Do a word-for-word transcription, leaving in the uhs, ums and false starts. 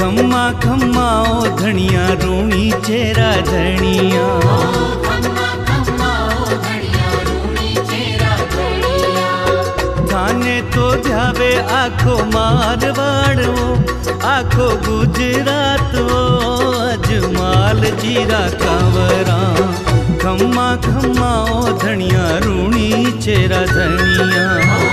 खम्मा खम्मा ओ धनिया रूणी चेरा धनिया। थाने तो ध्यावे आखो मारवाड़ वो, आखो गुजरात वो, अजमाल जीरा कावरा। खम्मा खम्मा ओ धनिया रूणी चेरा धनिया।